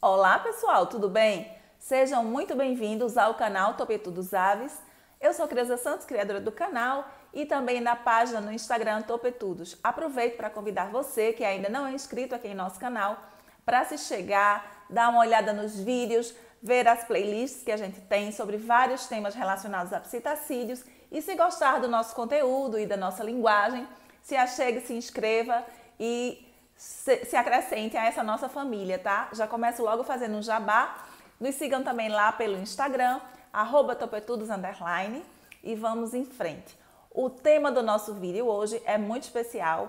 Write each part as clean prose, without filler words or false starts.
Olá pessoal, tudo bem? Sejam muito bem-vindos ao canal Topetudos Aves. Eu sou Creuza Santos, criadora do canal e também da página no Instagram Topetudos. Aproveito para convidar você que ainda não é inscrito aqui em nosso canal para se chegar, dar uma olhada nos vídeos, ver as playlists que a gente tem sobre vários temas relacionados a psitacídeos e se gostar do nosso conteúdo e da nossa linguagem, se achegue, se inscreva e se acrescente a essa nossa família, tá? Já começo logo fazendo um jabá. Nos sigam também lá pelo Instagram, @topetudos_ e vamos em frente. O tema do nosso vídeo hoje é muito especial,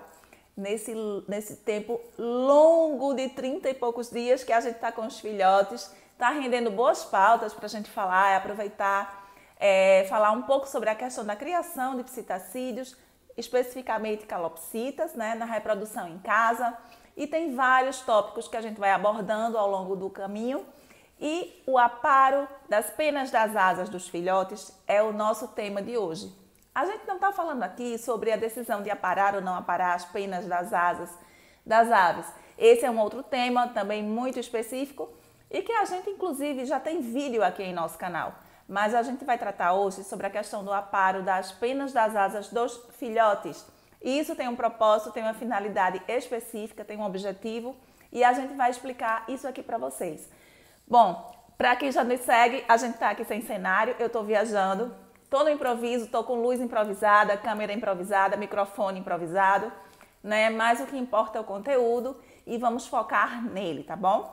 nesse tempo longo de 30 e poucos dias que a gente está com os filhotes, está rendendo boas pautas para a gente falar, aproveitar, falar um pouco sobre a questão da criação de psitacídeos, especificamente calopsitas, né, na reprodução em casa, e tem vários tópicos que a gente vai abordando ao longo do caminho. E o aparo das penas das asas dos filhotes é o nosso tema de hoje. A gente não está falando aqui sobre a decisão de aparar ou não aparar as penas das asas das aves. Esse é um outro tema também muito específico e que a gente inclusive já tem vídeo aqui em nosso canal. Mas a gente vai tratar hoje sobre a questão do aparo das penas das asas dos filhotes. E isso tem um propósito, tem uma finalidade específica, tem um objetivo e a gente vai explicar isso aqui para vocês. Bom, para quem já nos segue, a gente está aqui sem cenário, eu estou viajando, estou no improviso, estou com luz improvisada, câmera improvisada, microfone improvisado, né? Mas o que importa é o conteúdo e vamos focar nele, tá bom?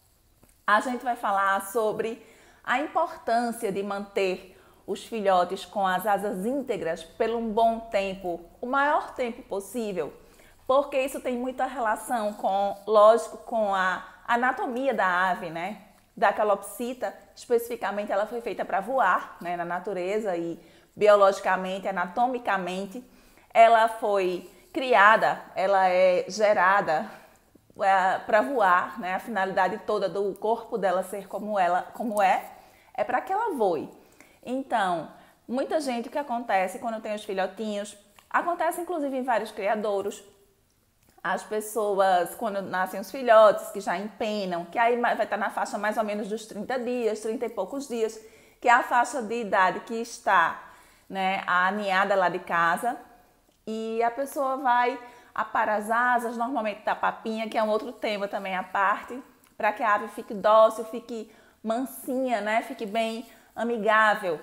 A gente vai falar sobre a importância de manter os filhotes com as asas íntegras por um bom tempo, o maior tempo possível, porque isso tem muita relação com, lógico, com a anatomia da ave, né? Da calopsita, especificamente ela foi feita para voar, né, na natureza e biologicamente, anatomicamente, ela foi criada, ela é gerada para voar, né? A finalidade toda do corpo dela ser como é para que ela voe. Então, muita gente, o que acontece quando tem os filhotinhos, acontece inclusive em vários criadouros, as pessoas, quando nascem os filhotes, que já empenam, que aí vai estar na faixa mais ou menos dos 30 dias, 30 e poucos dias, que é a faixa de idade que está, né, a ninhada lá de casa, e a pessoa vai aparar as asas, normalmente da papinha, que é um outro tema também à parte, para que a ave fique dócil, fique mansinha, né, fique bem amigável.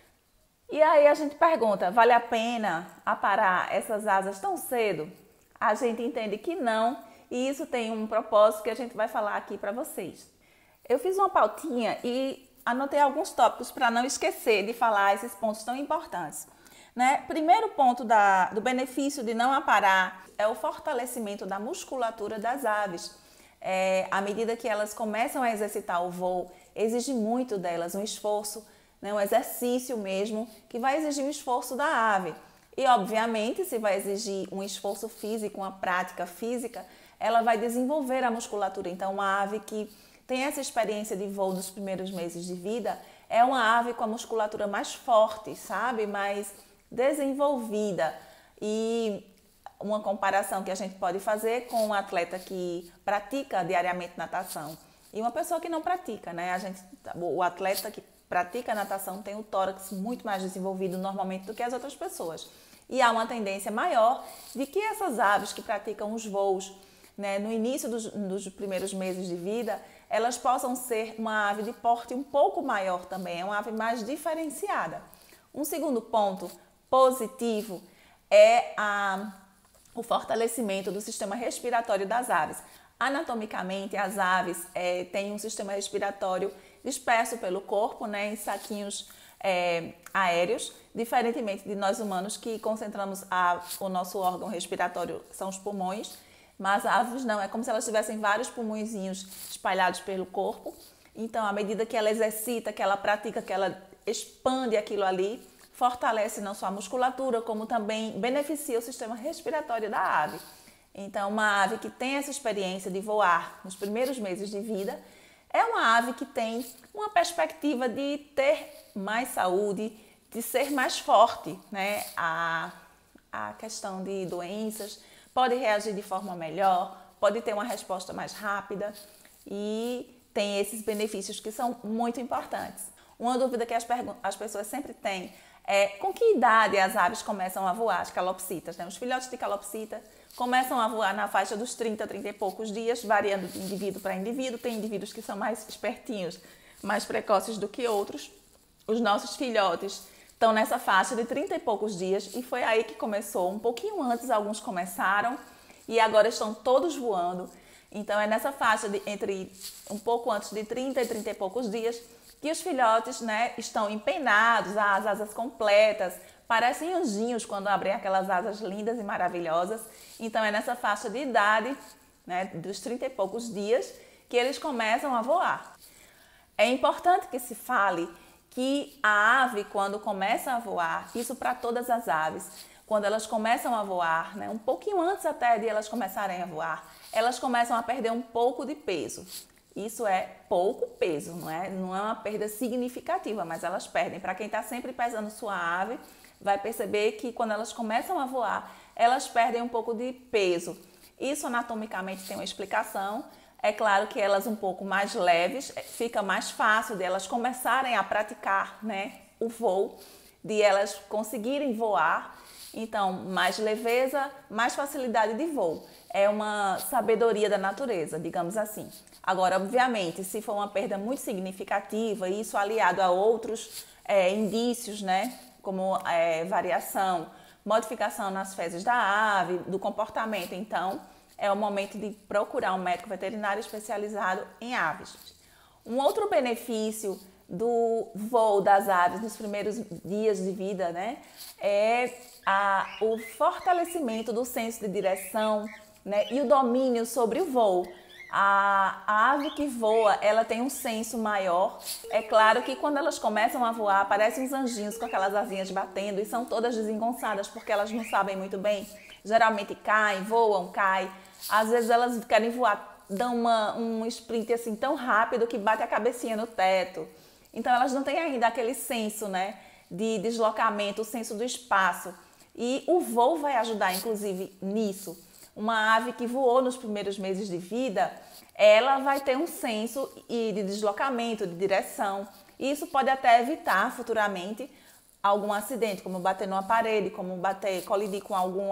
E aí a gente pergunta, vale a pena aparar essas asas tão cedo? A gente entende que não, e isso tem um propósito que a gente vai falar aqui para vocês. Eu fiz uma pautinha e anotei alguns tópicos para não esquecer de falar esses pontos tão importantes. Né? Primeiro ponto do benefício de não aparar é o fortalecimento da musculatura das aves. À medida que elas começam a exercitar o voo, exige muito delas um esforço, né? Um exercício mesmo, que vai exigir um esforço da ave. E, obviamente, se vai exigir um esforço físico, uma prática física, ela vai desenvolver a musculatura. Então, uma ave que tem essa experiência de voo nos primeiros meses de vida é uma ave com a musculatura mais forte, sabe? Mais desenvolvida. E uma comparação que a gente pode fazer com um atleta que pratica diariamente natação e uma pessoa que não pratica, né? O atleta que pratica natação tem o tórax muito mais desenvolvido normalmente do que as outras pessoas. E há uma tendência maior de que essas aves que praticam os voos, né, no início dos primeiros meses de vida, elas possam ser uma ave de porte um pouco maior também, é uma ave mais diferenciada. Um segundo ponto positivo é o fortalecimento do sistema respiratório das aves. Anatomicamente, as aves têm um sistema respiratório disperso pelo corpo, né, em saquinhos aéreos, diferentemente de nós humanos que concentramos o nosso órgão respiratório, são os pulmões, mas as aves não, é como se elas tivessem vários pulmõezinhos espalhados pelo corpo. Então, à medida que ela exercita, que ela pratica, que ela expande aquilo ali, fortalece não só a musculatura, como também beneficia o sistema respiratório da ave. Então, uma ave que tem essa experiência de voar nos primeiros meses de vida é uma ave que tem uma perspectiva de ter mais saúde, de ser mais forte, né? A questão de doenças, pode reagir de forma melhor, pode ter uma resposta mais rápida e tem esses benefícios que são muito importantes. Uma dúvida que as pessoas sempre têm é com que idade as aves começam a voar, as calopsitas, né? Os filhotes de calopsita começam a voar na faixa dos 30, 30 e poucos dias, variando de indivíduo para indivíduo. Tem indivíduos que são mais espertinhos, mais precoces do que outros. Os nossos filhotes estão nessa faixa de 30 e poucos dias e foi aí que começou. Um pouquinho antes alguns começaram e agora estão todos voando. Então é nessa faixa de entre um pouco antes de 30 e 30 e poucos dias que os filhotes, né, estão empenados, as asas completas, parecem anjinhos quando abrem aquelas asas lindas e maravilhosas. Então é nessa faixa de idade, né, dos 30 e poucos dias, que eles começam a voar. É importante que se fale que a ave, quando começa a voar, isso para todas as aves, quando elas começam a voar, né, um pouquinho antes até de elas começarem a voar, elas começam a perder um pouco de peso. Isso é pouco peso, não é uma perda significativa, mas elas perdem. Para quem está sempre pesando sua ave, vai perceber que quando elas começam a voar, elas perdem um pouco de peso. Isso anatomicamente tem uma explicação. É claro que elas um pouco mais leves, fica mais fácil de elas começarem a praticar, né, o voo, de elas conseguirem voar. Então, mais leveza, mais facilidade de voo. É uma sabedoria da natureza, digamos assim. Agora, obviamente, se for uma perda muito significativa, e isso aliado a outros indícios, né, como variação, modificação nas fezes da ave, do comportamento, então, é o momento de procurar um médico veterinário especializado em aves. Um outro benefício do voo das aves nos primeiros dias de vida, né, é o fortalecimento do senso de direção, né, e o domínio sobre o voo. A ave que voa, ela tem um senso maior. É claro que quando elas começam a voar, parecem uns anjinhos com aquelas asinhas batendo e são todas desengonçadas porque elas não sabem muito bem. Geralmente caem, voam, caem. Às vezes elas querem voar, dão um sprint assim tão rápido que bate a cabecinha no teto. Então elas não têm ainda aquele senso, né, de deslocamento, o senso do espaço. E o voo vai ajudar, inclusive, nisso. Uma ave que voou nos primeiros meses de vida, ela vai ter um senso de deslocamento, de direção. E isso pode até evitar futuramente algum acidente, como bater numa parede, como colidir com algum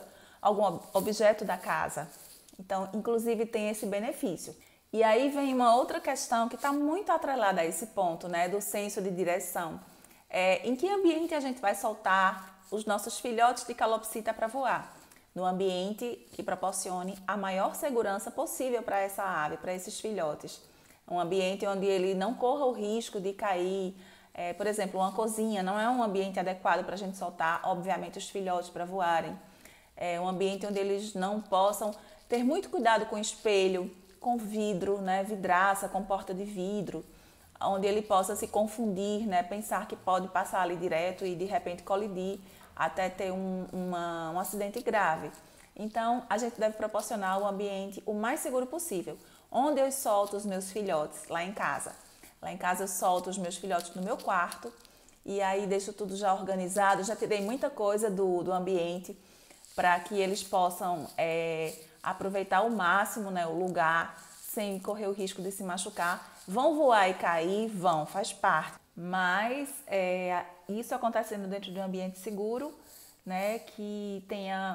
objeto da casa. Então, inclusive, tem esse benefício. E aí vem uma outra questão que está muito atrelada a esse ponto, né, do senso de direção. Em que ambiente a gente vai soltar os nossos filhotes de calopsita para voar? No ambiente que proporcione a maior segurança possível para essa ave, para esses filhotes. Um ambiente onde ele não corra o risco de cair. Por exemplo, uma cozinha não é um ambiente adequado para a gente soltar, obviamente, os filhotes para voarem. É um ambiente onde eles não possam ter muito cuidado com espelho, com vidro, né, vidraça, com porta de vidro, onde ele possa se confundir, né, pensar que pode passar ali direto e de repente colidir, até ter um acidente grave. Então, a gente deve proporcionar o ambiente o mais seguro possível. Onde eu solto os meus filhotes? Lá em casa. Lá em casa eu solto os meus filhotes no meu quarto e aí deixo tudo já organizado. Já tirei muita coisa do ambiente para que eles possam aproveitar ao máximo, né, o lugar, sem correr o risco de se machucar. Vão voar e cair? Vão, faz parte. Mas isso acontecendo dentro de um ambiente seguro, né, que tenha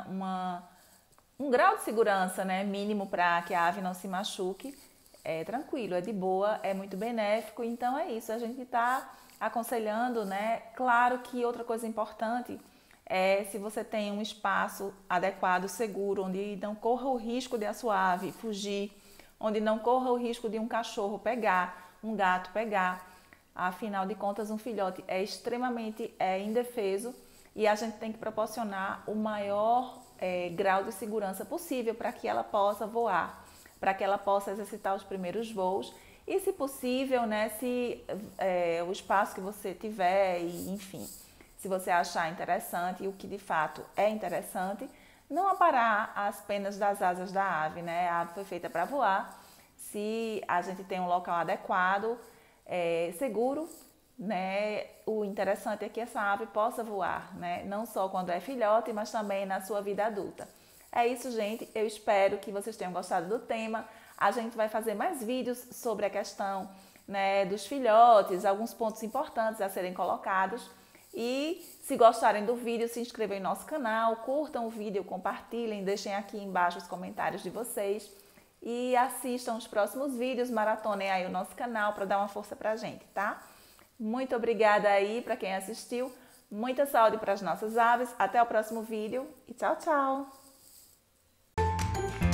um grau de segurança, né, mínimo para que a ave não se machuque, é tranquilo, é de boa, é muito benéfico. Então é isso, a gente está aconselhando, né? Claro que outra coisa importante é se você tem um espaço adequado, seguro, onde não corra o risco de a sua ave fugir, onde não corra o risco de um cachorro pegar, um gato pegar. Afinal de contas, um filhote é extremamente indefeso e a gente tem que proporcionar o maior grau de segurança possível para que ela possa voar, para que ela possa exercitar os primeiros voos e, se possível, né, se o espaço que você tiver, e, enfim, se você achar interessante e o que de fato é interessante, não aparar as penas das asas da ave, né? A ave foi feita para voar. Se a gente tem um local adequado, seguro, né? O interessante é que essa ave possa voar, né? Não só quando é filhote, mas também na sua vida adulta. É isso, gente. Eu espero que vocês tenham gostado do tema. a gente vai fazer mais vídeos sobre a questão, né, dos filhotes, alguns pontos importantes a serem colocados. E se gostarem do vídeo, se inscrevam em nosso canal, curtam o vídeo, compartilhem, deixem aqui embaixo os comentários de vocês e assistam os próximos vídeos, maratonem aí o nosso canal para dar uma força pra gente, tá? Muito obrigada aí para quem assistiu, muita saúde para as nossas aves, até o próximo vídeo e tchau, tchau!